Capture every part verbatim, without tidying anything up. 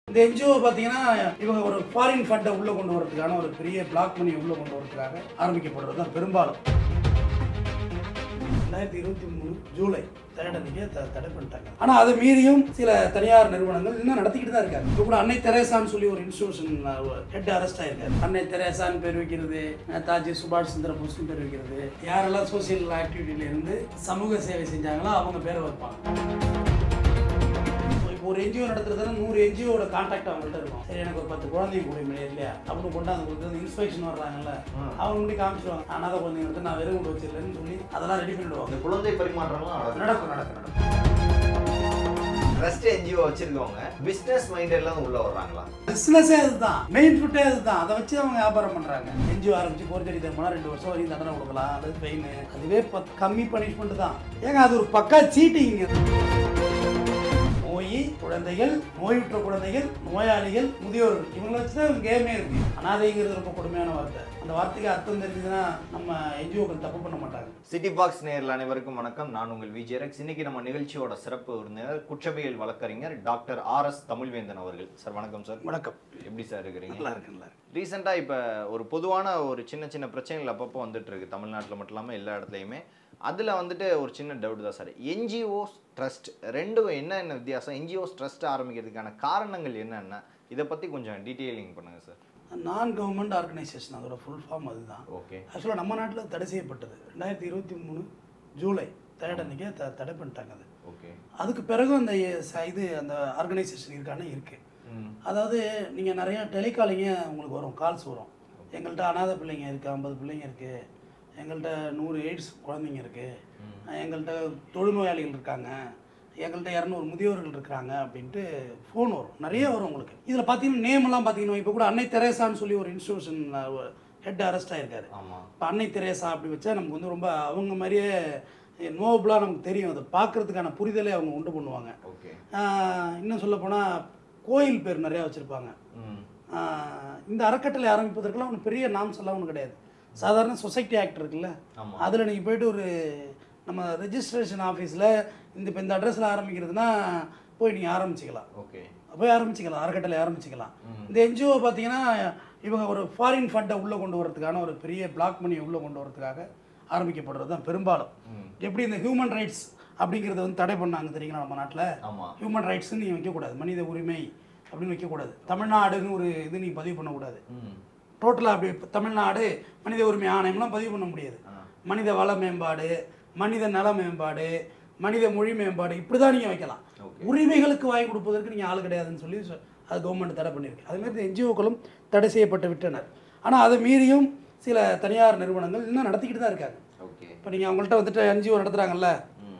இந்த என்ஜிஓ பார்த்தீங்கன்னா இவங்க ஒரு ஃபாரின் ஃபண்டை உள்ளே கொண்டு வரதுக்கான ஒரு பெரிய பிளாக் மணி உள்ளே கொண்டு வரதுக்காக ஆரம்பிக்கப்படுறது தான் பெரும்பாலும். ரெண்டாயிரத்தி இருபத்தி மூணு ஜூலை தேடனைக்கே த தடை பண்ணிட்டாங்க. ஆனால் அதை மீறியும் சில தனியார் நிறுவனங்கள் இன்னும் நடத்திக்கிட்டு தான் இருக்காங்க. இப்போ கூட அன்னை தெரேசான்னு சொல்லி ஒரு இன்ஸ்டியூஷன் ஹெட் அரெஸ்ட் ஆயிருக்காரு. அன்னை தெரேசான்னு பேர் வைக்கிறது, நேதாஜி சுபாஷ் சந்திர போஸ்னு பேர் வைக்கிறது, யாரெல்லாம் சோசியல் ஆக்டிவிட்டியில இருந்து சமூக சேவை செஞ்சாங்களோ அவங்க பேரை வைப்பாங்க. ஒரு என்ஜிஓ நடத்துறதுல நூறு என்ஜிஓட கான்டாக்ட் அவங்கள்ட்ட இருக்கும். சரி, எனக்கு ஒரு பத்து குழந்தைங்க கூட இல்லையா அப்படின்னு கொண்டாந்து கொடுத்து இன்ஸ்பெக்ஷன் வர்றாங்கல்ல, அவங்க முன்னாடி காமிச்சிருவாங்க. அனாத குழந்தைங்க வந்து நான் வெறும் வச்சிடலன்னு சொல்லி அதெல்லாம் ரெடி பண்ணிடுவாங்க. குழந்தை பரிமாற்றம்லாம் நடக்கும் நடக்கும் நடக்கும் ட்ரஸ்ட் என்ஜிஓ வச்சிருக்கவங்க பிசினஸ் மைண்ட் எல்லாம் உள்ள வர்றாங்களா? பிசினஸே அதுதான், மெயின் ஃபுட்டே அதுதான். அதை வச்சு அவங்க வியாபாரம் பண்றாங்க. என்ஜிஓ ஆரம்பிச்சு போர்ச்சடி தரமா ரெண்டு வருஷம் வரைக்கும் தண்டனை கொடுக்கலாம், அது ஃபைன். அதுவே கம்மி பனிஷ்மெண்ட் தான். ஏங்க அது ஒரு பக்கா சீட்டிங். நோய், குழந்தைகள், நோயுற்ற குழந்தைகள், நோயாளிகள், முதியோர்கள், இவங்களை வச்சு தான் கேமே இருக்கு. அனாதைங்கிறது ரொம்ப கொடுமையான வார்த்தை. அந்த வார்த்தைக்கு அர்த்தம் தெரிஞ்சுதுன்னா நம்ம என்ஜிஓக்கள் தப்பு பண்ண மாட்டாங்க. சிட்டி பாக்ஸ் நேயர்கள் அனைவருக்கும் வணக்கம். நான் உங்கள் விஜயரக்ஸ். இன்னைக்கு நம்ம நிகழ்ச்சியோட சிறப்பு விருந்தினர் குற்றவியல் வழக்கறிஞர் டாக்டர் ஆர் எஸ் தமிழ்வேந்தன் அவர்கள். சார் வணக்கம். சார் வணக்கம். எப்படி சார் இருக்கிறீங்க? நல்லா இருக்கு. நல்லா இருக்கு. ரீசெண்டாக இப்போ ஒரு பொதுவான ஒரு சின்ன சின்ன பிரச்சனைகள் அப்பப்போ வந்துட்டு இருக்கு தமிழ்நாட்டில் மட்டும் இல்லாமல் எல்லா இடத்துலையுமே. அதில் வந்துட்டு ஒரு சின்ன டவுட் தான் சார். என்ஜிஓஸ் ட்ரஸ்ட் ரெண்டும் என்ன என்ன வித்தியாசம்? என்ஜிஓஸ் ட்ரஸ்ட் ஆரம்பிக்கிறதுக்கான காரணங்கள் என்னென்ன? இதை பற்றி கொஞ்சம் டீட்டெயிலிங் பண்ணுங்கள் சார். நான் கவர்மெண்ட் ஆர்கனைசேஷன், அதோட ஃபுல் ஃபார்ம் அதுதான். ஓகே. ஆக்சுவலாக நம்ம நாட்டில் தடை செய்யப்பட்டது ரெண்டாயிரத்தி இருபத்தி மூணு ஜூலை தேடனைக்கே த தடை பண்ணிட்டாங்க அது. ஓகே. அதுக்கு பிறகு அந்த இது அந்த ஆர்கனைசேஷன் இருக்கானே இருக்குது. அதாவது நீங்கள் நிறையா டெலிகாலிங்க உங்களுக்கு வரும், கால்ஸ் வரும். எங்கள்கிட்ட அனாதை பிள்ளைங்க இருக்குது, ஐம்பது பிள்ளைங்க இருக்குது, எங்கள்கிட்ட நூறு எய்ட்ஸ் குழந்தைங்க இருக்குது, எங்கள்கிட்ட தொழுநோயாளிகள் இருக்காங்க, எங்கள்கிட்ட இரநூறு முதியோர்கள் இருக்கிறாங்க அப்படின்ட்டு ஃபோன் வரும், நிறைய வரும் உங்களுக்கு. இதில் பார்த்தீங்கன்னா நேமெல்லாம் பார்த்தீங்கன்னா இப்போ கூட அன்னை தெரேசான்னு சொல்லி ஒரு இன்ஸ்டியூஷன் ஹெட் அரெஸ்ட் ஆகிருக்காரு. இப்போ அன்னை தெரேசா அப்படி வச்சா நமக்கு வந்து ரொம்ப அவங்க மாதிரியே நோபலாக நமக்கு தெரியும். அதை பார்க்குறதுக்கான புரிதலே அவங்க உண்டு பண்ணுவாங்க. இன்னும் சொல்லப்போனால் கோயில் பேர் நிறையா வச்சுருப்பாங்க. இந்த அறக்கட்டளை ஆரம்பிப்பதற்கெல்லாம் ஒன்று பெரிய நாம்ஸ் எல்லாம் ஒன்றும் கிடையாது. சாதாரண சொசைட்டி ஆக்ட் இருக்குல்ல, அதில் நீங்கள் போய்ட்டு ஒரு நம்ம ரெஜிஸ்ட்ரேஷன் ஆஃபீஸில் இந்த இப்போ இந்த அட்ரஸில் ஆரம்பிக்கிறதுனா போய் நீங்கள் ஆரம்பிச்சிக்கலாம். ஓகே. போய் ஆரம்பிச்சிக்கலாம், அறக்கட்டளை ஆரம்பிச்சிக்கலாம். இந்த என்ஜிஓ பார்த்தீங்கன்னா இவங்க ஒரு ஃபாரின் ஃபண்டை உள்ளே கொண்டு வரதுக்கான ஒரு பெரிய பிளாக் மணியை உள்ளே கொண்டு வரதுக்காக ஆரம்பிக்கப்படுறது தான் பெரும்பாலும். எப்படி இந்த ஹியூமன் ரைட்ஸ் அப்படிங்கிறத வந்து தடை பண்ணாங்க தெரியுங்களா நம்ம நாட்டில்? ஹியூமன் ரைட்ஸ்ன்னு நீங்கள் வைக்கக்கூடாது, மனித உரிமை அப்படின்னு வைக்கக்கூடாது. தமிழ்நாடுன்னு ஒரு இது நீங்கள் பதிவு பண்ணக்கூடாது. டோட்டலாக அப்படி தமிழ்நாடு மனித உரிமை ஆணையம்லாம் பதிவு பண்ண முடியாது. மனித வள மேம்பாடு, மனித நல மேம்பாடு, மனித மொழி மேம்பாடு, இப்படி தான் நீங்கள் வைக்கலாம். உரிமைகளுக்கு வாங்கி கொடுப்பதற்கு நீங்கள் ஆள் கிடையாதுன்னு சொல்லி அது கவர்மெண்ட் தடை பண்ணியிருக்கு. அதுமாதிரி என்ஜிஓக்களும் தடை செய்யப்பட்டு விட்டனர். ஆனால் அதை மீறியும் சில தனியார் நிறுவனங்கள் இன்னும் நடத்திக்கிட்டு தான் இருக்காங்க. இப்போ நீங்கள் அவங்கள்ட்ட வந்துட்டு என்ஜிஓ நடத்துகிறாங்கல்ல,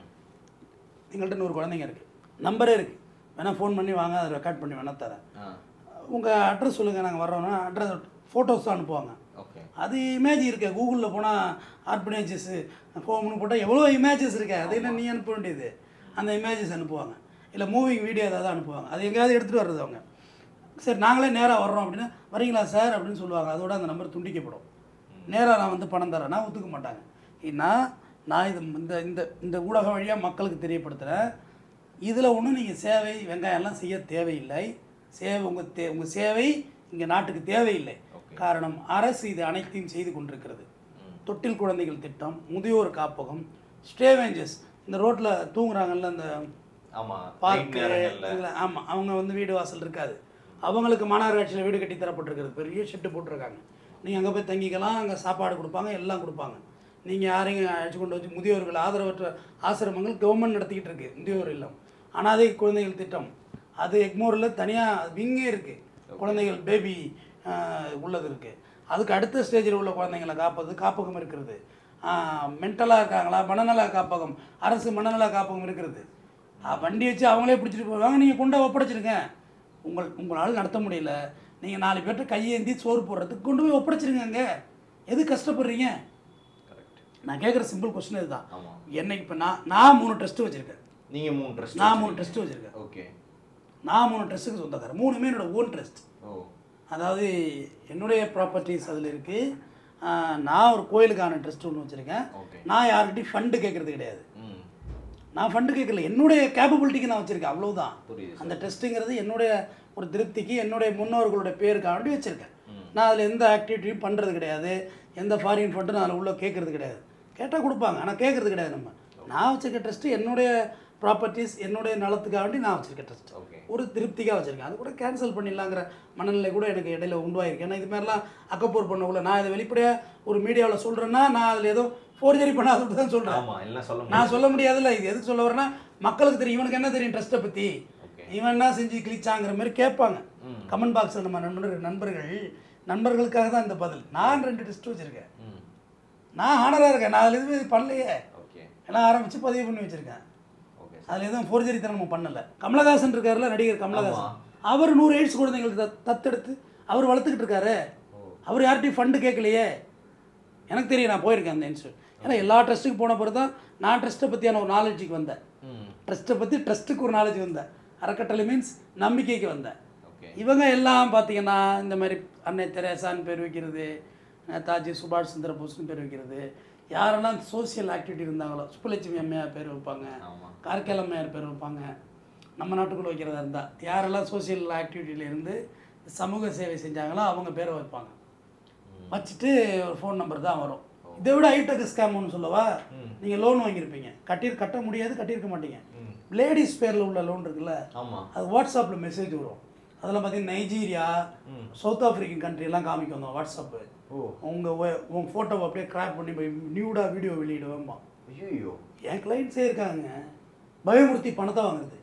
எங்கள்கிட்ட நூறு குழந்தைங்க இருக்குது, நம்பரே இருக்குது, வேணால் ஃபோன் பண்ணி வாங்க, அதை ரெக்கார்ட் பண்ணி வேணால் தரேன், உங்கள் அட்ரஸ் சொல்லுங்கள், நாங்கள் வர்றோன்னா அட்ரஸ் ஃபோட்டோஸ் தான் அனுப்புவாங்க. அது இமேஜ் இருக்கு, கூகுளில் போனால் ஆர்பனேஜஸ் ஃபோம்னு போட்டால் எவ்வளோ இமேஜஸ் இருக்கு, அதை என்ன நீ அனுப்ப வேண்டியது, அந்த இமேஜஸ் அனுப்புவாங்க. இல்லை மூவிங் வீடியோ ஏதாவது அனுப்புவாங்க, அது எங்கேயாவது எடுத்துகிட்டு வர்றது அவங்க. சரி நாங்களே நேராக வர்றோம் அப்படின்னா வரீங்களா சார் அப்படின்னு சொல்லுவாங்க. அதோட அந்த நம்பர் துண்டிக்கப்படும். நேராக நான் வந்து பணம் தரேன்னா ஒத்துக்க மாட்டாங்க. ஏன்னா நான் இது இந்த இந்த இந்த ஊடகம் வழியாக மக்களுக்கு தெரியப்படுத்துகிறேன். இதில் ஒன்றும் நீங்கள் சேவை வெங்காயம்லாம் செய்ய தேவையில்லை. சேவை உங்கள் தே உங்கள் சேவை இங்கே நாட்டுக்கு தேவையில்லை. காரணம், அரசு இது அனைத்தையும் செய்து கொண்டிருக்கிறது. தொட்டில் குழந்தைகள் திட்டம், முதியோர் காப்பகம், ஸ்டேவேஞ்சஸ், இந்த ரோட்டில் தூங்குறாங்கல்ல அந்த பார்க்கு, ஆமாம், அவங்க வந்து வீடு வாசல் இருக்காது, அவங்களுக்கு மாநகராட்சியில் வீடு கட்டி தரப்பட்டிருக்கிறது. பெரிய ஷெட்டு போட்டிருக்காங்க. நீங்கள் அங்கே போய் தங்கிக்கலாம், அங்கே சாப்பாடு கொடுப்பாங்க, எல்லாம் கொடுப்பாங்க. நீங்கள் யாரையும் அழைச்சி கொண்டு வச்சு முதியோர்கள் ஆதரவற்ற ஆசிரமங்கள் கவர்மெண்ட் நடத்திக்கிட்டு இருக்குது. முதியோர் இல்லம், அனாதை குழந்தைகள் திட்டம், அது எக்மோரில் தனியாக விங்கே இருக்குது. குழந்தைகள் பேபி உள்ளது இருக்குது. அதுக்கு அடுத்த ஸ்டேஜில் உள்ள குழந்தைங்களை காப்பது காப்பகம் இருக்கிறது. மென்டலாக இருக்காங்களா, மனநல காப்பகம், அரசு மனநல காப்பகம் இருக்கிறது. வண்டி வச்சு அவங்களே பிடிச்சிட்டு போவாங்க. நீங்கள் கொண்டு ஒப்படைச்சிருங்க. உங்கள் உங்களால் நடத்த முடியல, நீங்கள் நாலு பேர்கிட்ட கையேந்தி சோறு போடுறதுக்கு கொண்டு போய் ஒப்படைச்சிருங்க. அங்கே எது கஷ்டப்படுறீங்க? நான் கேட்குற சிம்பிள் கொஸ்டின் இதுதான். என்னைக்கு இப்போ நான் நான் மூணு ட்ரஸ்ட்டு வச்சுருக்கேன். நீங்கள் மூணு ட்ரஸ்ட்? நான் மூணு ட்ரஸ்ட்டு வச்சுருக்கேன். ஓகே. நான் மூணு ட்ரஸ்ட்டுக்கு சொந்தக்காரன். மூணுமே என்னோடய ஓன் ட்ரஸ்ட். அதாவது என்னுடைய ப்ராப்பர்ட்டிஸ் அதில் இருக்குது. நான் ஒரு கோயிலுக்கான ட்ரஸ்ட் ஒன்று வச்சுருக்கேன். நான் யார்கிட்டையும் ஃபண்டு கேட்குறது கிடையாது. நான் ஃபண்டு கேட்கல, என்னுடைய கேப்பபிலிட்டிக்கு நான் வச்சுருக்கேன், அவ்வளவுதான். புரியுது. அந்த ட்ரஸ்ட்டுங்கிறது என்னுடைய ஒரு திருப்திக்கு, என்னுடைய முன்னோர்களுடைய பேருக்காண்டி வச்சுருக்கேன். நான் அதில் எந்த ஆக்டிவிட்டியும் பண்ணுறது கிடையாது, எந்த ஃபாரின் ஃபண்டும் நான் அதில் உள்ள கேட்குறது கிடையாது. கேட்டால் கொடுப்பாங்க, ஆனால் கேட்குறது கிடையாது. நம்ம நான் வச்சுருக்க ட்ரஸ்ட்டு என்னுடைய ப்ராப்பர்ட்டிஸ், என்னுடைய நலத்துக்காண்டி நான் வச்சுருக்கேன் ட்ரஸ்ட். ஒரு திருப்திக்காக வச்சுருக்கேன். அது கூட கேன்சல் பண்ணிடலாங்கிற மனநிலை கூட எனக்கு இடையில உண்டாயிருக்கு. ஏன்னா இது மாதிரிலாம் அக்கப்போர் பண்ணக்குள்ள நான் இதை வெளிப்படையாக ஒரு மீடியாவில் சொல்கிறேன்னா நான் அதில் ஏதோ ஃபோர்ஜரி பண்ணாதது தான் சொல்கிறேன். நான் சொல்ல முடியாதுல்ல. இது எதுக்கு சொல்ல வரேன்னா, மக்களுக்கு தெரியும், இவனுக்கு என்ன தெரியும் ட்ரஸ்ட்டை பற்றி, இவன் என்ன செஞ்சு கிழிச்சாங்கிற மாதிரி கேட்பாங்க கமெண்ட் பாக்ஸில். நம்ம நண்பர்கள் நண்பர்கள் நண்பர்களுக்காக தான் இந்த பதில். நான் ரெண்டு ட்ரஸ்ட் வச்சுருக்கேன், நான் ஆனராக இருக்கேன், நான் அதில் எதுவும் பண்ணலையே, எல்லாம் ஆரம்பித்து பதிவு பண்ணி வச்சுருக்கேன். அதில் எதுவும் ஃபோர்ஜரித்தனம் நம்ம பண்ணலை. கமலஹாசன் இருக்காருல்ல, நடிகர் கமலஹாசன், அவர் நூறு எய்ட்ஸ் குழந்தைங்களுக்கு தத்தெடுத்து அவர் வளர்த்துக்கிட்டு இருக்காரு. அவர் யார்கிட்டையும் ஃபண்டு கேட்கலையே. எனக்கு தெரியும், நான் போயிருக்கேன் அந்த இன்ஸ்டியூட். ஏன்னா எல்லா ட்ரஸ்ட்டுக்கு போன பிறகு தான் நான் ட்ரஸ்ட்டை பற்றியான ஒரு நாலேஜுக்கு வந்தேன். ட்ரஸ்ட்டை பற்றி ட்ரஸ்ட்டுக்கு ஒரு நாலேஜ் வந்தேன். அறக்கட்டளை மீன்ஸ் நம்பிக்கைக்கு வந்தேன். இவங்க எல்லாம் பார்த்தீங்கன்னா இந்த மாதிரி அன்னை தெரேசான்னு பேர் வைக்கிறது, நேதாஜி சுபாஷ் சந்திர போஸ்னு பேர் வைக்கிறது, யாரெல்லாம் சோசியல் ஆக்டிவிட்டி இருந்தாங்களோ, சுப்புலட்சுமி அம்மையார் பேர் வைப்பாங்க, கார்கேல் அம்மையார் பேர் வைப்பாங்க. நம்ம நாட்டுக்குள்ளே வைக்கிறதா இருந்தால் யாரெல்லாம் சோசியல் ஆக்டிவிட்டியில் இருந்து சமூக சேவை செஞ்சாங்களோ அவங்க பேரை வைப்பாங்க. வச்சுட்டு ஒரு ஃபோன் நம்பர் தான் வரும். இதை விட ஹைடெக் ஸ்கேம் ஒன்று சொல்லவா, நீங்கள் லோன் வாங்கியிருப்பீங்க, கட்டி கட்ட முடியாது, கட்டியிருக்க மாட்டீங்க. லேடிஸ் பேரில் உள்ள லோன் இருக்குல்ல, அது வாட்ஸ்அப்பில் மெசேஜ் வரும். அதெல்லாம் பார்த்தீங்கன்னா நைஜீரியா, சவுத் ஆஃப்ரிக்கன் கண்ட்ரியெல்லாம் காமிக்கும் அந்த வாட்ஸ்அப்பு. உங்கள் உங்கள் ஃபோட்டோவை அப்படியே கிராப் பண்ணி போய் நியூடாக வீடியோ வெளியிடுவேம்மா. ஐயோ, என் கிளைண்ட்ஸே இருக்காங்க, பயமுறுத்தி பணத்தை வாங்குறது.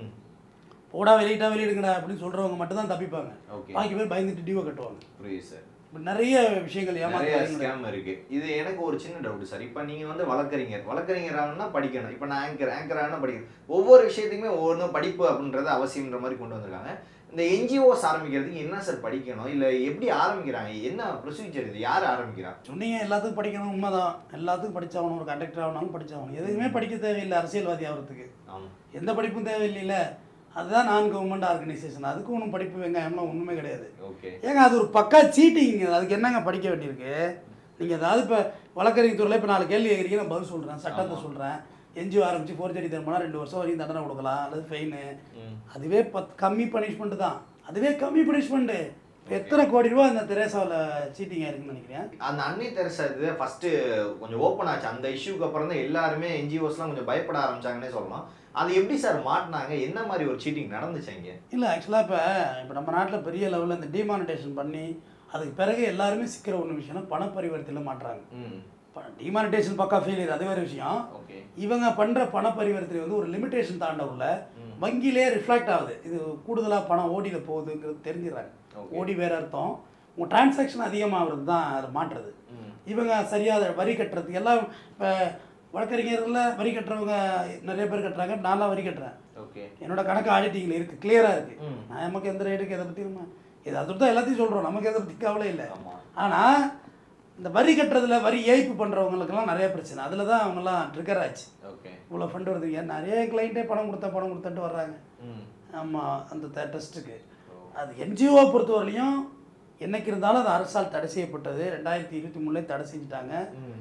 போடா வெளியிட்டா வெளியிடுங்கடா அப்படின்னு சொல்கிறவங்க மட்டும் தான் தப்பிப்பாங்க, பாக்கி பேர் பயந்துட்டு டியூவை கட்டுவாங்க. புரியுது சார். நிறைய விஷயங்கள் நிறைய ஸ்கேம் இருக்கு. இது எனக்கு ஒரு சின்ன டவுட் சார். இப்போ நீங்க வந்து வழக்கறிஞர் வழக்கறிஞரானா படிக்கணும். இப்போ நான் ஆங்கர் ஆங்கரானா படிக்கணும். ஒவ்வொரு விஷயத்துக்குமே ஒவ்வொன்றும் படிப்பு அப்படின்றது அவசியம்ன்ற மாதிரி கொண்டு வந்திருக்காங்க. இந்த என்ஜிஓஸ் ஆரம்பிக்கிறதுக்கு என்ன சார் படிக்கணும், இல்லை எப்படி ஆரம்பிக்கிறாங்க, என்ன ப்ரொசீஜர், இது யார் ஆரம்பிக்கிறாங்க? சொன்னீங்க எல்லாத்துக்கும் படிக்கணும், உண்மைதான். எல்லாத்துக்கும் படித்தாகணும், ஒரு கண்டக்டர் ஆகணும் படித்தாகணும். எதுவுமே படிக்க தேவையில்லை அரசியல்வாதி ஆகிறதுக்கு. எந்த படிப்பும் தேவையில்லையில. அதுதான் நான் கவர்மெண்ட் ஆர்கனைசேஷன், அதுக்கும் ஒன்றும் படிப்பு வெங்காயம்லாம் ஒன்றுமே கிடையாது. ஏங்க அது ஒரு பக்கா சீட்டிங், அதுக்கு என்னங்க படிக்க வேண்டியிருக்கு? நீங்கள் ஏதாவது இப்போ வழக்கறிஞர் துறையில் இப்போ நாலு கேள்வி கேட்குறீங்க, நான் பதில் சொல்கிறேன், சட்டத்தை சொல்கிறேன். என்ஜிஓ ஆரம்பித்து ஃபோர்ஜரி தரமானா ரெண்டு வருஷம் வரைக்கும் தண்டனை கொடுக்கலாம், அல்லது ஃபைனு. அதுவே பத் கம்மி பனிஷ்மெண்ட்டு தான், அதுவே கம்மி பனிஷ்மெண்ட்டு. எத்தனை கோடி ரூபா அந்த தெரேசாவில் சீட்டிங் ஆயிருக்குன்னு நினைக்கிறேன். அந்த அன்னை தெரேசா இது ஃபஸ்ட்டு கொஞ்சம் ஓப்பன் ஆச்சு. அந்த இஷ்யூக்கு அப்புறம் தான் எல்லாருமே என்ஜிஓஸ்லாம் கொஞ்சம் பயப்பட ஆரம்பிச்சாங்கன்னே சொல்லலாம். அது எப்படி சார் மாட்டினாங்க, என்ன மாதிரி ஒரு சீட்டிங் நடந்துச்சு இங்கே? இல்லை ஆக்சுவலாக இப்போ இப்போ நம்ம நாட்டில் பெரிய லெவலில் இந்த டிமானிட்டேஷன் பண்ணி அதுக்கு பிறகு எல்லாருமே சிக்கிற ஒன்று விஷயம்னா பண பரிவர்த்தனை மாட்டுறாங்க. டிமானிட்டேஷன் பக்கா ஃபெயிலியர், அது வேறு விஷயம். இவங்க பண்ணுற பண பரிவர்த்தனை வந்து ஒரு லிமிட்டேஷன் தாண்ட உள்ள வங்கியிலே ரிஃப்ளெக்ட் ஆகுது. இது கூடுதலாக பணம் ஓடியில் போகுதுங்கிறது தெரிஞ்சிடறாங்க. ஓடி வேறு அர்த்தம், உங்கள் டிரான்சாக்ஷன் அதிகமாகிறது தான் அதை மாட்டுறது. இவங்க சரியாக வரி கட்டுறதுக்கு எல்லாம் இப்போ வழக்கறிஞர்களில் வரி கட்டுறவங்க நிறைய பேர் கட்டுறாங்க, நான்லாம் வரி கட்டுறேன். ஓகே, என்னோட கணக்கு ஆடிட்டிங்கில் இருக்குது, கிளியராக இருக்குது. நான் நமக்கு எந்த ரேட்டுக்கு எதை பற்றி நம்ம இதை அதை தான் எல்லாத்தையும் சொல்கிறோம், நமக்கு எதை பற்றி கவலை இல்லை. ஆனால் இந்த வரி கட்டுறதுல வரி ஏய்ப்பு பண்ணுறவங்களுக்கெல்லாம் நிறைய பிரச்சனை. அதில் தான் அவங்கெல்லாம் ட்ரிகர் ஆச்சு. ஓகே, இவ்வளோ ஃபண்டு வருதுங்க, நிறைய கிளைண்ட்டே பணம் கொடுத்தா பணம் கொடுத்துட்டு வர்றாங்க. ஆமாம், அந்த ட்ரஸ்ட்டுக்கு. அது என்ஜிஓ பொறுத்தவரையிலையும் என்னைக்கு இருந்தாலும் அது அரசால் தடை செய்யப்பட்டது. ரெண்டாயிரத்தி இருபத்தி மூணுலேயே தடை செஞ்சுட்டாங்க.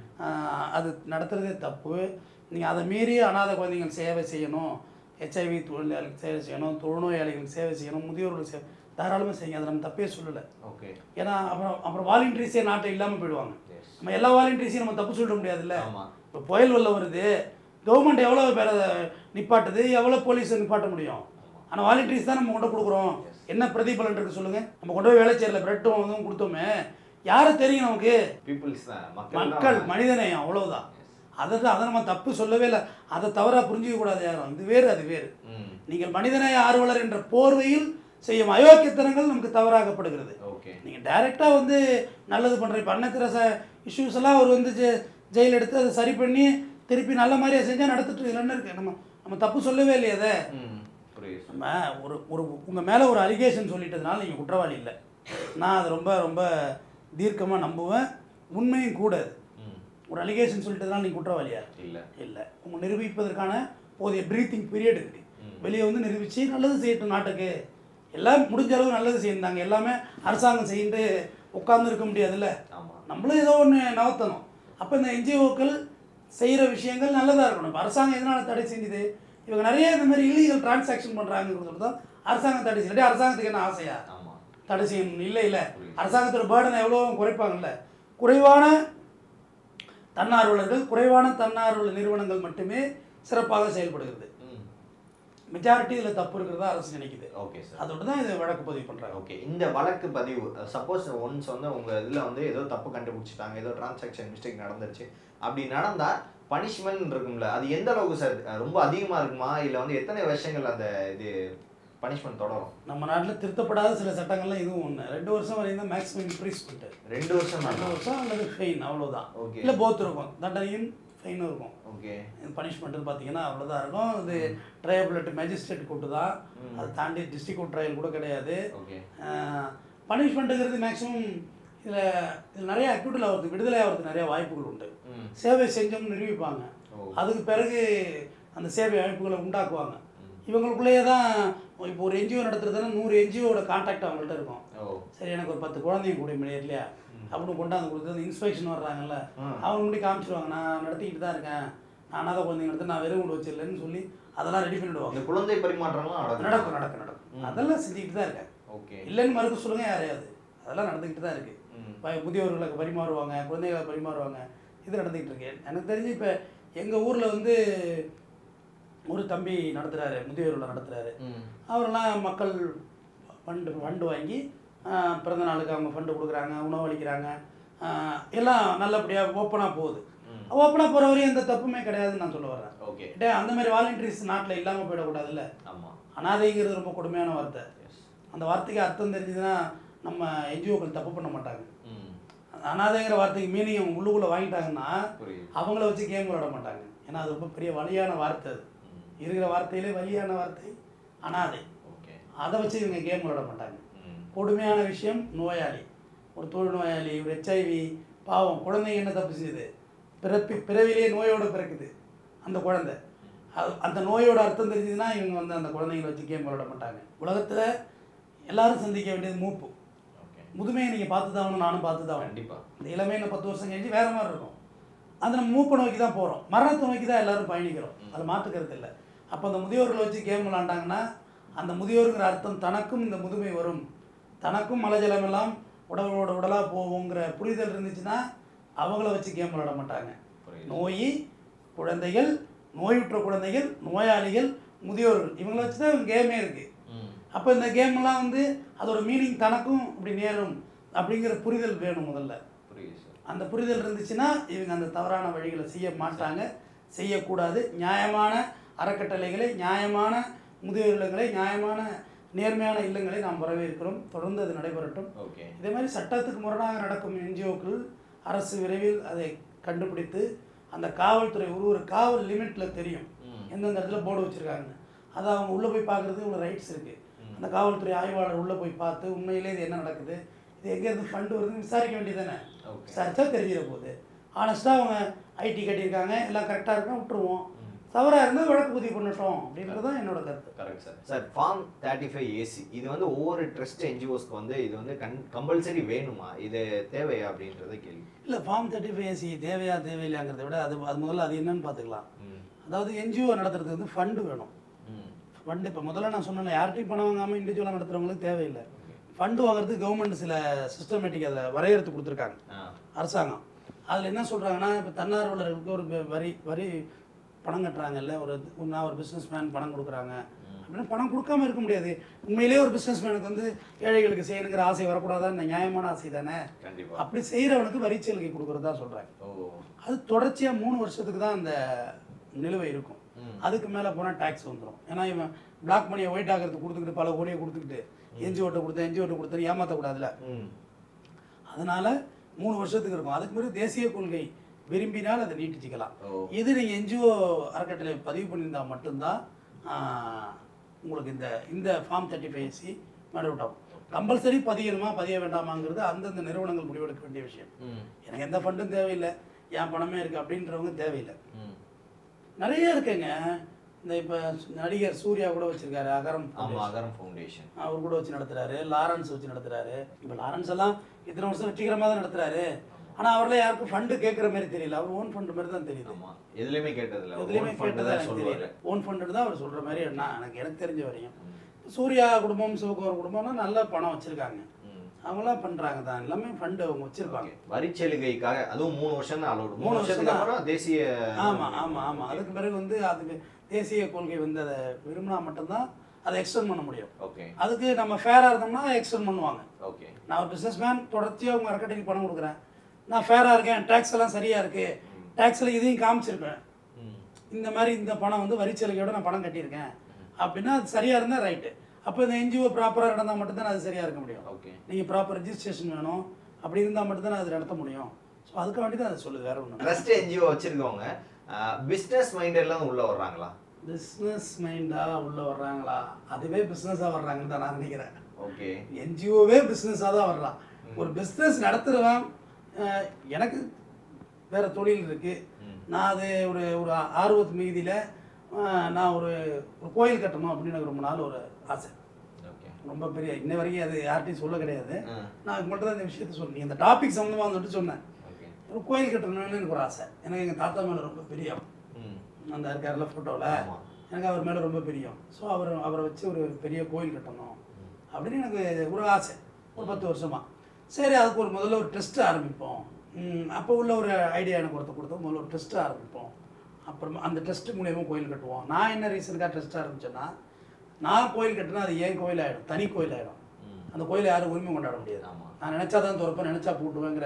அது நடத்துகிறதே தப்பு. நீங்கள் அதை மீறி அனாதை குழந்தைங்களுக்கு சேவை செய்யணும், ஹெச்ஐவி தொழிலாளிகளுக்கு சேவை செய்யணும், தொழுநோயாளிகளுக்கு சேவை செய்யணும், முதியோர்களுக்கு சேவை தாராளமாக செய்யுங்க, அதை நம்ம தப்பே சொல்லலை. ஓகே, ஏன்னா அப்புறம் அப்புறம் வாலண்டியர்ஸே நாட்டை இல்லாமல் போயிடுவாங்க. நம்ம எல்லா வாலண்டியர்ஸையும் நம்ம தப்பு சொல்ல முடியாதுல்ல. இப்போ புயல் வெள்ளம் வருது, கவர்மெண்ட் எவ்வளோ பேரை நிப்பாட்டுது, எவ்வளோ போலீஸை நிப்பாட்ட முடியும்? ஆனால் வாலண்டியர்ஸ் தான் நம்ம கொண்டு கொடுக்குறோம். என்ன பிரதிபலன் இருக்குது சொல்லுங்கள்? நம்ம கொண்டு போய் வேலை செய்யல பிரெட்டும் அதுவும் கொடுத்தோமே, யாரை தெரியும் நமக்கு? மக்கள், மனிதநேயம், அவ்வளவுதான். அதை தான் அதை நம்ம தப்பு சொல்லவே இல்லை. அதை தவறாக புரிஞ்சிக்க கூடாது யாரும். இது வேறு அது வேறு. நீங்கள் மனிதநேய ஆர்வலர் என்ற போர்வையில் செய்யும் அயோக்கியத்தனங்கள் நமக்கு தவறாகப்படுகிறது. நீங்கள் டைரெக்டாக வந்து நல்லது பண்ணுற இப்போ அன்னை தெரேசா இஷ்யூஸ் எல்லாம் அவர் வந்து ஜெயில் எடுத்து அதை சரி பண்ணி திருப்பி நல்ல மாதிரியே செஞ்சால் நடத்திட்டு இல்லைன்னு இருக்கு. நம்ம நம்ம தப்பு சொல்லவே இல்லையே. அதை நம்ம ஒரு ஒரு உங்கள் மேலே ஒரு அலிகேஷன் சொல்லிட்டதுனால நீங்கள் குற்றவாளி இல்லை. நான் அதை ரொம்ப ரொம்ப தீர்க்கமாக நம்புவேன். உண்மையும் கூட. ஒரு அலிகேஷன் சொல்லிட்டதுனால நீங்கள் குற்றவாளியா? இல்லை இல்லை. உங்கள் நிரூபிப்பதற்கான போதிய ப்ரீத்திங் பீரியட் இருக்குது. வெளியே வந்து நிரூபித்து நல்லது செய்யட்டும் நாட்டுக்கு. எல்லாம் முடிஞ்ச அளவு நல்லது செய்யிருந்தாங்க. எல்லாமே அரசாங்கம் செய்யிட்டு உட்கார்ந்து இருக்க முடியாதுல்ல. நம்மளும் ஏதோ ஒன்று நவத்தணும். அப்போ இந்த என்ஜிஓக்கள் செய்கிற விஷயங்கள் நல்லதாக இருக்கணும். இப்போ அரசாங்கம் எதனால் தடை செஞ்சுது? இவங்க நிறைய இந்த மாதிரி இல்லீகல் டிரான்சாக்ஷன் பண்ணுறாங்கிறது தான் அரசாங்கம் தடை செய்யல. அரசாங்கத்துக்கு என்ன ஆசையா தடை செய்யணும்? இல்லை இல்லை, அரசாங்கத்தோட பேர்டனை எவ்வளோ குறைப்பாங்கல்ல. குறைவான தன்னார்வலர்கள், குறைவான தன்னார்வல நிறுவனங்கள் மட்டுமே சிறப்பாக செயல்படுகிறது. மெஜாரிட்டி இதில் தப்பு இருக்கிறதா அரசு நினைக்குது. ஓகே சார், அதோட தான் இது வழக்கு பதிவு பண்ணுறாங்க. ஓகே, இந்த வழக்கு பதிவு சப்போஸ் ஒன்ஸ் வந்து உங்கள் இதில் வந்து ஏதோ தப்பு கண்டுபிடிச்சிட்டாங்க, ஏதோ டிரான்சாக்ஷன் மிஸ்டேக் நடந்துருச்சு, அப்படி நடந்தால் பனிஷ்மெண்ட் இருக்கும்ல, அது எந்த அளவுக்கு சார்? ரொம்ப அதிகமாக இருக்குமா, இல்லை வந்து எத்தனை வருஷங்கள் அந்த இது பனிஷ்மெண்ட் தொடரும்? நம்ம நாட்டில் திருத்தப்படாத சில சட்டங்கள்லாம் இதுவும் ஒன்று. ரெண்டு வருஷம் வரையும் தான் மேக்ஸிமம் இன்க்ரீஸ்மெண்ட். ரெண்டு வருஷம் ரெண்டு வருஷம் அல்லது ஃபைன், அவ்வளோதான். ஓகே, இல்லை போத் இருக்கும், தண்டனையும் ஃபைனும் இருக்கும். ஓகே, பனிஷ்மெண்ட்டுன்னு பார்த்தீங்கன்னா அவ்வளோதான் இருக்கும். அது ட்ரையபிலிட்டி மேஜிஸ்ட்ரேட் கோர்ட்டு தான், அதை தாண்டி டிஸ்ட்ரிக்ட் கோர்ட் ட்ரையல் கூட கிடையாது. ஓகே, பனிஷ்மெண்ட்டுங்கிறது மேக்ஸிமம் இதில் இதில் நிறைய அக்யூட்டில் ஆகிறதுக்கு, விடுதலை ஆகிறதுக்கு நிறைய வாய்ப்புகள் உண்டு. சேவை செஞ்சோம்னு நிரூபிப்பாங்க, அதுக்கு பிறகு அந்த சேவை அமைப்புகளை உண்டாக்குவாங்க. இவங்களுக்குள்ளேயே தான் இப்போ ஒரு என்ஜிஓ நடத்துறதுன்னா நூறு என்ஜிஓட கான்டாக்ட் அவங்கள்ட்ட இருக்கும். சரி, எனக்கு ஒரு பத்து குழந்தைங்க கூட முடியாது இல்லையா அப்படின்னு கொண்டாந்து கொடுத்து இன்ஸ்பெக்ஷன் வர்றாங்கல்ல, அவங்க முன்னாடி காமிச்சிருவாங்க, நான் நடத்திக்கிட்டு தான் இருக்கேன், நான் அதை குழந்தைங்க நடத்து, நான் வெறும் கொண்டு வச்சிடலன்னு சொல்லி அதெல்லாம் ரெடி பண்ணிவிடுவாங்க. குழந்தை பரிமாற்றம்லாம் நடக்கும் நடக்கும் நடக்கும் அதெல்லாம் செஞ்சுக்கிட்டு தான் இருக்கேன். ஓகே, இல்லைன்னு மறுக்க சொல்லுங்க யாரையாவது, அதெல்லாம் நடந்துக்கிட்டு தான் இருக்குது. முதியோர்களுக்கு பரிமாறுவாங்க, குழந்தைகளை பரிமாறுவாங்க, இது நடந்துக்கிட்டு இருக்கு. எனக்கு தெரிஞ்சு இப்போ எங்கள் ஊரில் வந்து ஒரு தம்பி நடத்துகிறாரு, முதியோர்களை நடத்துகிறாரு. அவரெல்லாம் மக்கள் ஃபண்டு ஃபண்டு வாங்கி பிறந்த நாளுக்கு அவங்க ஃபண்டு கொடுக்குறாங்க, உணவு அளிக்கிறாங்க, எல்லாம் நல்லபடியாக ஓப்பனாக போகுது. ஓப்பனாக போகிற வரையும் எந்த தப்புமே கிடையாதுன்னு நான் சொல்ல வர்றேன். ஓகே, டே அந்த மாதிரி வாலண்டியர்ஸ் நாட்டில் இல்லாமல் போயிடக்கூடாதுல்ல. ஆமாம், அனாதைங்கிறது ரொம்ப கொடுமையான வார்த்தை. அந்த வார்த்தைக்கு அர்த்தம் தெரிஞ்சுதுன்னா நம்ம என்ஜிஓக்கள் தப்பு பண்ண மாட்டாங்க. அனாதைங்கிற வார்த்தைக்கு மீனிங் அவங்க உள்ளுக்குள்ளே வாங்கிட்டாங்கன்னா அவங்கள வச்சு கேம் விளையாட மாட்டாங்க. ஏன்னா அது ரொம்ப பெரிய வலியான வார்த்தை. அது இருக்கிற வார்த்தையிலே வலியான வார்த்தை அனாதை. அதை வச்சு இவங்க கேம் விளையாட மாட்டாங்க. கொடுமையான விஷயம் நோயாளி, ஒரு தொழு நோயாளி, ஒரு ஹெச்ஐவி பாவம், குழந்தைங்க என்ன தப்பு செய்யுது? பிறப்பி பிறவிலேயே நோயோடு பிறக்குது அந்த குழந்தை. அது அந்த நோயோட அர்த்தம் தெரிஞ்சதுன்னா இவங்க வந்து அந்த குழந்தைங்களை வச்சு கேம் விளையாட மாட்டாங்க. உலகத்தில் எல்லாரும் சந்திக்க வேண்டியது மூப்பு. முதுமையை நீங்கள் பார்த்து தான் ஆகணும், நானும் பார்த்து தான். கண்டிப்பாக இந்த இளமையில பத்து வருஷம் கழிச்சு வேறு மாதிரி இருக்கும். அது நம்ம மூப்பை நோக்கி தான் போகிறோம், மரணத்தை நோக்கி தான் எல்லோரும் பயணிக்கிறோம். அதை மாற்றுக்கிறது இல்லை. அப்போ அந்த முதியோர்களை வச்சு கேம் விளாண்டாங்கன்னா அந்த முதியோருங்கிற அர்த்தம் தனக்கும் இந்த முதுமை வரும், தனக்கும் மலஜலம் எல்லாம் உடலோட உடலாக போவோங்கிற புரிதல் இருந்துச்சுன்னா அவங்கள வச்சு கேம் விளாட மாட்டாங்க. நோய், குழந்தைகள், நோயுற்ற குழந்தைகள், நோயாளிகள், முதியோர்கள், இவங்களை வச்சு தான் கேமே இருக்குது. அப்போ இந்த கேம்லாம் வந்து அதோட மீனிங் தனக்கும் இப்படி நேரும் அப்படிங்கிற புரிதல் வேணும் முதல்ல. அந்த புரிதல் இருந்துச்சுன்னா இவங்க அந்த தவறான வழிகளை செய்ய மாட்டாங்க, செய்யக்கூடாது. நியாயமான அறக்கட்டளைகளை, நியாயமான முதியோர் இல்லங்களை, நியாயமான நேர்மையான இல்லங்களை நாம் வரவேற்கிறோம். தொடர்ந்து அது நடைபெறட்டும். இதே மாதிரி சட்டத்துக்கு முரணாக நடக்கும் என்ஜிஓக்கள் அரசு விரைவில் அதை கண்டுபிடித்து அந்த காவல்துறை ஒரு ஒரு காவல் லிமிட்டில் தெரியும் எந்தெந்த இடத்துல போர்டு வச்சுருக்காங்க, அதை அவங்க உள்ளே போய் பார்க்குறதுக்கு ஒரு ரைட்ஸ் இருக்குது. அந்த காவல்துறை ஆய்வாளர் உள்ளே போய் பார்த்து உண்மையிலே இது என்ன நடக்குது, இது எங்கேருந்து ஃபண்டு வருதுன்னு விசாரிக்க வேண்டியது தானே. விசாரித்தா தெரிஞ்சிட போகுது. ஆனஸ்ட்டாக அவங்க ஐடி கட்டியிருக்காங்க, எல்லாம் கரெக்டாக இருக்குன்னா விட்டுருவோம். தவறாக இருந்தால் வழக்கு பதிவு பண்ணட்டும் அப்படின்றது தான் என்னோட கருத்து. Correct sir. Sir, form thirty five AC இது வந்து ஒவ்வொரு ட்ரஸ்ட் என்ஜிஓஸ்க்கு வந்து இது வந்து கன் கம்பல்சரி வேணுமா, இது தேவையா அப்படின்றத கேள்வி. இல்லை, ஃபார்ம் தேர்ட்டி ஃபைவ் ஏசி தேவையா தேவையில்லைங்கிறத விட அது அது முதல்ல அது என்னன்னு பார்த்துக்கலாம். அதாவது என்ஜிஓ நடத்துறதுக்கு வந்து ஃபண்டு வேணும். ஃபண்டு இப்போ முதல்ல நான் சொன்னேன், யார்கிட்டையும் பணம் வாங்காமல் இண்டிவிஜுவலாக நடத்துகிறவங்களுக்கு தேவையில்லை. ஃபண்டு வாங்குறதுக்கு கவர்மெண்ட் சில சிஸ்டமேட்டிக் அதை வரையறுத்து கொடுத்துருக்காங்க அரசாங்கம். அதில் என்ன சொல்கிறாங்கன்னா, இப்போ தன்னார்வலர்களுக்கு ஒரு வரி வரி பணம் கட்டுறாங்கல்ல, ஒரு நான் ஒரு பிஸ்னஸ் மேன் பணம் கொடுக்குறாங்க அப்படின்னா பணம் கொடுக்காம இருக்க முடியாது. உண்மையிலேயே ஒரு பிஸ்னஸ் மேனுக்கு வந்து ஏழைகளுக்கு செய்யணுங்கிற ஆசை வரக்கூடாதான், இந்த நியாயமான ஆசை தானே. அப்படி செய்கிறவனுக்கு வரி சலுகை கொடுக்குறதா சொல்கிறாங்க. அது தொடர்ச்சியாக மூணு வருஷத்துக்கு தான் அந்த நிலுவை இருக்கும். அதுக்கு மேலே போனால் டேக்ஸ் வந்துடும். ஏன்னா இவன் பிளாக் மணியை ஒயிட் ஆகிறதுக்கு கொடுத்துக்கிட்டு பல கோடியை கொடுத்துக்கிட்டு என்ஜி ஓட்டை கொடுத்தேன் என்ஜி ஓட்டை கொடுத்தேன் ஏமாற்றக்கூடாதுல்ல. அதனால் மூணு வருஷத்துக்கு இருக்கும். அதுக்கு பிறகு தேசிய கொள்கை விரும்பினால் அதை நீட்டிச்சிக்கலாம். இது நீங்கள் என்ஜிஓ அறக்கட்டளை பதிவு பண்ணியிருந்தால் மட்டும்தான் உங்களுக்கு இந்த இந்த form thirty five C madam compulsory பதியணுமா பதிய வேண்டாமாங்கிறது அந்தந்த நிறுவனங்கள் முடிவெடுக்க வேண்டிய விஷயம். எனக்கு எந்த ஃபண்டும் தேவையில்லை, என் பணமே இருக்குது அப்படின்றவங்க தேவையில்லை. நிறைய இருக்குங்க. இந்த இப்போ நடிகர் சூர்யா கூட வச்சிருக்காரு அகரம் அகரம் ஃபவுண்டேஷன், அவர் கூட வச்சு நடத்துறாரு. லாரன்ஸ் வச்சு நடத்துறாரு. இப்போ லாரன்ஸ் எல்லாம் இத்தனை வருஷம் வெற்றிகரமாக தான் நடத்துறாரு. ஆனால் அவரில் யாருக்கும் ஃபண்டு கேட்குற மாதிரி தெரியல. அவர் ஓன் ஃபண்டு மாதிரி தான் தெரியுது. எதுலையுமே கேட்டதில்லை, எதுலையுமே கேட்டதாக எனக்கு தெரியல. ஓன் ஃபண்டு தான் அவர் சொல்கிற மாதிரி நான் எனக்கு எனக்கு தெரிஞ்ச வரையும். சூர்யா குடும்பம், சிவகுமார் குடும்பம்னா நல்ல பணம் வச்சுருக்காங்க, அவங்களாம் பண்ணுறாங்க தான், எல்லாமே ஃபண்டு அவங்க வச்சுருப்பாங்க. வரிச்சலுகைக்காக அதுவும் மூணு வருஷம் தான் அலோடு. மூணு வருஷத்துக்கு அப்புறம் தேசிய. ஆமாம் ஆமாம் ஆமாம் அதுக்கு பிறகு வந்து அதுக்கு தேசிய கொள்கை வந்து அதை விரும்பினா மட்டும்தான் அதை எக்ஸ்டெண்ட் பண்ண முடியும். ஓகே, அதுக்கு நம்ம ஃபேராக இருந்தோம்னா எக்ஸ்டெண்ட் பண்ணுவாங்க. ஓகே, நான் ஒரு பிஸ்னஸ் மேன் தொடர்ச்சியாக உங்கள் அறக்கட்டளைக்கு பணம் கொடுக்குறேன், நான் ஃபேராக இருக்கேன், டேக்ஸ் எல்லாம் சரியாக இருக்குது, டேக்ஸில் இதையும் காமிச்சிருக்கேன், இந்த மாதிரி இந்த பணம் வந்து வரிச்சலுகையோட நான் பணம் கட்டியிருக்கேன் அப்படின்னா அது சரியாக இருந்தால் ரைட்டு. அப்போ இந்த என்ஜிஓ ப்ராப்பராக நடந்தால் மட்டும்தான் அது சரியாக இருக்க முடியும். ஓகே, நீங்கள் ப்ராப்பர் ரெஜிஸ்ட்ரேஷன் வேணும், அப்படி இருந்தால் மட்டும்தான் அது நடத்த முடியும். ஸோ அதுக்கு வேண்டி தான் அதை சொல்லுது, வேறு ஒன்று. ட்ரஸ்ட் என்ஜிஓ வச்சுருக்கவங்க பிஸ்னஸ் மைண்ட் எல்லாம் உள்ளே வர்றாங்களா? பிஸ்னஸ் மைண்டாக உள்ளே வர்றாங்களா? அதுவே பிஸ்னஸாக வர்றாங்கன்னு தான் நான் நினைக்கிறேன். ஓகே, என்ஜிஓவே பிஸ்னஸாக தான் வர்றான். ஒரு பிஸ்னஸ் நடத்துகிறவன் எனக்கு வேறு தொழில் இருக்குது, நான் அது ஒரு ஒரு ஆர்வத்து மீதியில் நான் ஒரு ஒரு கோயில் கட்டணும் அப்படின்னு எனக்கு ரொம்ப நாள் ஒரு ஆசை. ரொம்ப பெரிய இன்ன வரைக்கும் அது யார்ட்டையும் சொல்ல கிடையாது, நான் மட்டும் தான் இந்த விஷயத்த சொன்னேன். இந்த டாபிக் சம்மந்தமாக வந்துட்டு சொன்னேன், ஒரு கோயில் கட்டணும்னு எனக்கு ஒரு ஆசை. எனக்கு எங்கள் தாத்தா மேலே ரொம்ப பிரியம், அந்த இருக்கார்ல ஃபோட்டோவில், எனக்கு அவர் மேலே ரொம்ப பிரியம். ஸோ அவர் அவரை வச்சு ஒரு பெரிய கோயில் கட்டணும் அப்படின்னு எனக்கு ஒரு ஆசை, ஒரு பத்து வருஷமாக. சரி, அதுக்கு ஒரு முதல்ல ஒரு டெஸ்ட்டு ஆரம்பிப்போம். அப்போ உள்ள ஒரு ஐடியா எனக்கு ஒருத்தர் கொடுத்தோம், முதல்ல ஒரு டெஸ்ட்டு ஆரம்பிப்போம், அப்புறமா அந்த டெஸ்ட்டு மூலியமாக கோயில் கட்டுவோம். நான் என்ன ரீசனுக்காக டெஸ்ட் ஆரம்பித்தேன்னா, நான் கோயில் கட்டினா அது ஏன் கோயில் ஆகிடும், தனி கோயில் ஆகிடும், அந்த கோயிலை யாரும் உரிமை கொண்டாட முடியாது. நான் நினச்சா தான் திறப்பேன், நினச்சா பூட்டுவேங்கிற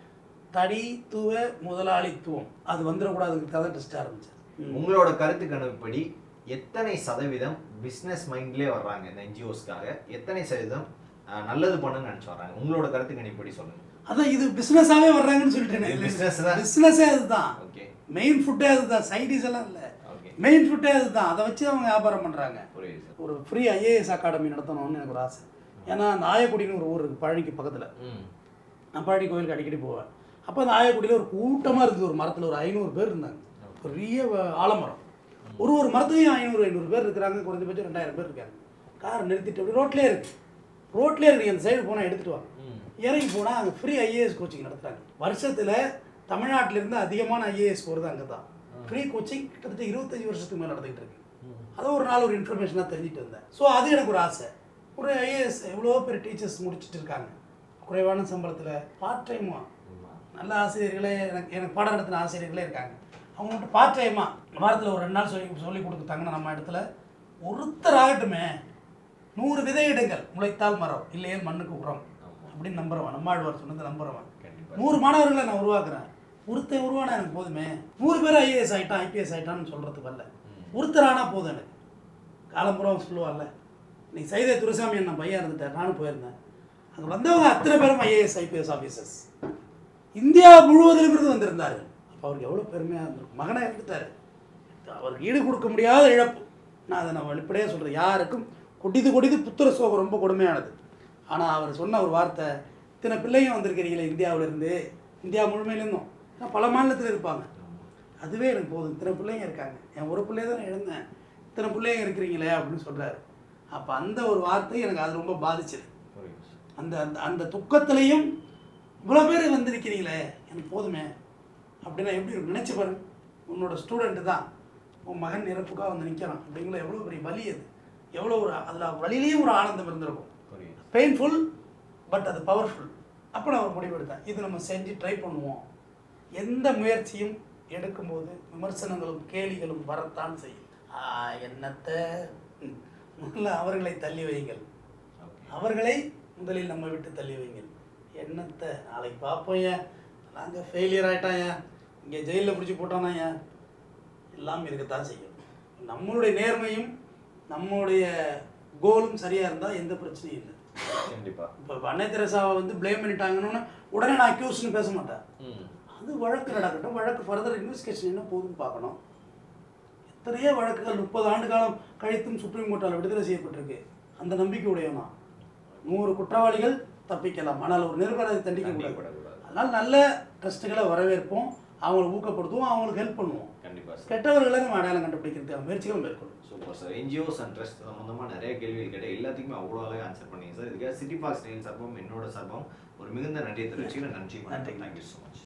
தனித்துவ முதலாளித்துவம் அது வந்துடக்கூடாதுங்கிறதுக்காக தான் டெஸ்ட் ஆரம்பித்தேன். உங்களோட கருத்து கணிப்புப்படி எத்தனை சதவீதம் பிஸ்னஸ் மைண்ட்லேயே வர்றாங்க இந்த என்ஜிஓஸ்க்காக, எத்தனை சதவீதம் நல்லது பண்ணுன்னு நினச்சி வர்றாங்க? உங்களோட கருத்து கணிப்புப்படி சொல்லுங்கள். அதான் இது பிஸ்னஸாகவே வர்றாங்கன்னு சொல்லிட்டேன். பிஸ்னஸ் தான், பிஸ்னஸே அதுதான். ஓகே, மெயின் ஃபுட்டே அதுதான், சைடிஸ் எல்லாம் இல்லை, மெயின் ஃபுட்டே அதுதான். அதை வச்சு அவங்க வியாபாரம் பண்ணுறாங்க. ஒரு ஃப்ரீ ஐஏஎஸ் அகாடமி நடத்தணும்னு எனக்கு ஒரு ஆசை. ஏன்னா அந்த ஆயக்குடின்னு ஒரு ஊர் இருக்குது பழனிக்கு பக்கத்தில், நான் பழனி கோயிலுக்கு அடிக்கடி போவேன். அப்போ அந்த ஆயக்குடியில் ஒரு கூட்டமாக இருக்குது, ஒரு மரத்தில் ஒரு ஐநூறு பேர் இருந்தாங்க, பெரிய ஆலமரம், ஒரு ஒரு மரத்துலையும் ஐநூறு ஐநூறு பேர் இருக்கிறாங்க, குறைஞ்சபட்சம் ரெண்டாயிரம் பேர் இருக்காங்க. கார் நிறுத்திட்டு அப்படி ரோட்லேயே இருக்குது, ரோட்லேயே இருக்குது, அந்த சைடு போனால் எடுத்துகிட்டு வாங்க. இறங்கி போனால் அங்கே ஃப்ரீ ஐஏஎஸ் கோச்சிங் நடத்துகிறாங்க. வருஷத்தில் தமிழ்நாட்டிலேருந்து அதிகமான ஐஏஎஸ் போகிறது அங்கே தான். ஃப்ரீ கோச்சிங் கிட்டத்தட்ட இருபத்தஞ்சி வருஷத்துக்கு மேலே நடந்துகிட்டு இருக்கு. அதை ஒரு நாள் ஒரு இன்ஃபர்மேஷனாக தெரிஞ்சுட்டு இருந்தேன். ஸோ அது எனக்கு ஒரு ஆசை. ஒரு ஐஏஎஸ் எவ்வளோ பேர் டீச்சர்ஸ் முடிச்சுட்டு இருக்காங்க குறைவான சம்பளத்தில், பார்ட் டைமாக நல்ல ஆசிரியர்களே, எனக்கு எனக்கு பாடம் நடத்தின ஆசிரியர்களே இருக்காங்க. அவங்க மட்டும் பார்ட் டைமாக வாரத்தில் ஒரு ரெண்டு நாள் சொல்லி சொல்லி கொடுத்துட்டாங்கன்னா நம்ம இடத்துல ஒருத்தர் ஆகட்டுமே, நூறு விதையிடுங்கள் முளைத்தால் மரம், இல்லையே மண்ணுக்கு உரம் அப்படின்னு நம்புறவன், நம்மாழ்வார் சொன்னது நம்புறவன். நூறு மாணவர்களை நான் உருவாக்குறேன், ஒருத்தர் உருவானா எனக்கு போதுமே. நூறு பேர் ஐஏஎஸ் ஆகிட்டான் ஐபிஎஸ் ஆகிட்டான்னு சொல்கிறதுக்கு வரல, ஒருத்தர் ஆனால் போதும் எனக்கு. காலம்புறம் சொல்லுவார்ல, நீ சைதை துரைசாமி என்ன பையன் இருந்துட்டார், நானும் போயிருந்தேன், அங்கே வந்தவங்க அத்தனை பேரும் ஐஏஎஸ் ஐபிஎஸ் ஆஃபீஸர்ஸ், இந்தியா முழுவதிலிருந்து வந்திருந்தார். அப்போ அவருக்கு எவ்வளோ பெருமையாக இருந்திருக்கும். மகனாக இருந்துட்டார், அவருக்கு ஈடு கொடுக்க முடியாத இழப்பு. நான் அதை நான் வெளிப்படையாக சொல்கிறேன், யாருக்கும் கொடிது கொடிது புத்திர சோகம் ரொம்ப கொடுமையானது. ஆனால் அவர் சொன்ன ஒரு வார்த்தை, இத்தனை பிள்ளைங்க வந்திருக்கிறீங்களே இந்தியாவிலேருந்து, இந்தியா முழுமையிலேருந்தும், ஏன்னா பல மாநிலத்தில் இருப்பாங்க, அதுவே எனக்கு போதும், இத்தனை பிள்ளைங்க இருக்காங்க, என் ஒரு பிள்ளைய தான் எழுந்தேன், இத்தனை பிள்ளைங்க இருக்கிறீங்களே அப்படின்னு சொல்கிறாரு. அப்போ அந்த ஒரு வார்த்தை எனக்கு அது ரொம்ப பாதிச்சது. அந்த அந்த அந்த துக்கத்திலையும் இவ்வளோ பேர் வந்திருக்கிறீங்களே எனக்கு போதுமே அப்படின்னா எப்படி நினச்சி பாருங்க. உன்னோட ஸ்டூடெண்ட்டு தான் உன் மகன் இறப்புக்காக வந்து நிற்கிறான் அப்படிங்கிற எவ்வளோ பெரிய வலி அது, எவ்வளோ ஒரு அதில் வலியிலையும் ஒரு ஆனந்தம் இருந்திருக்கும். பெயின்ஃபுல் பட் அது பவர்ஃபுல். அப்போ நான் ஒரு முடிவெடுத்தேன், இது நம்ம செஞ்சு ட்ரை பண்ணுவோம். எந்த முயற்சியும் எடுக்கும்போது விமர்சனங்களும் கேலிகளும் வரத்தான் செய்யும். என்னத்தை முதல்ல அவர்களை தள்ளி வையுங்கள், அவர்களை முதலில் நம்ம விட்டு தள்ளி வைங்கள். என்னத்தை நாளைக்கு பார்ப்போம், ஏன் நாங்கள் ஃபெயிலியர் ஆகிட்டான், ஏன் இங்கே ஜெயிலில் பிடிச்சி போட்டானா, ஏன் எல்லாமே இருக்கத்தான் செய்யும். நம்மளுடைய நேர்மையும் நம்மளுடைய கோலும் சரியாக இருந்தால் எந்த பிரச்சனையும் இல்லை. கண்டிப்பாக இப்போ அன்னை தெரசாவை வந்து ப்ளேம் பண்ணிட்டாங்கன்னு உடனே நான் அக்யூஸ்ன்னு பேச மாட்டேன். அது வழக்கு நடக்கட்டும், வழக்கு ஃபர்தர் இன்வெஸ்டிகேஷன் என்ன போகுதுன்னு பார்க்கணும். எத்தனையோ வழக்குகள் முப்பது ஆண்டு காலம் கழித்தும் சுப்ரீம் கோர்ட்டால் விடுதலை செய்யப்பட்டிருக்கு. அந்த நம்பிக்கை உடையவனா. நூறு குற்றவாளிகள் தப்பிக்கலாம், ஆனால் ஒரு நிரபராதி தண்டிக்க கூடாது. அதனால் நல்ல ட்ரஸ்ட்டுகளை வரவேற்போம், அவங்களை ஊக்கப்படுத்துவோம், அவங்களுக்கு ஹெல்ப் பண்ணுவோம். கண்டிப்பாக கெட்டவர்களை நம்ம அடையாளம் கண்டுபிடிக்கிறதுக்கு முயற்சிகளும் மேற்கொள்ளும். Super sir. NGOs and trust சம்மந்தமாக நிறைய கேள்விகள் கேட்டால் எல்லாத்துக்குமே அவ்வளோ அழகாக ஆன்சர் பண்ணீங்க சார். இதுக்காக சிட்டி பாக்ஸ் நெயின் சார்பம் என்னோட சார்பம் ஒரு மிகுந்த நன்றியை தெரிவிச்சுக்கிறேன். நன்றி, நன்றி, தேங்க்யூ ஸோ மச்.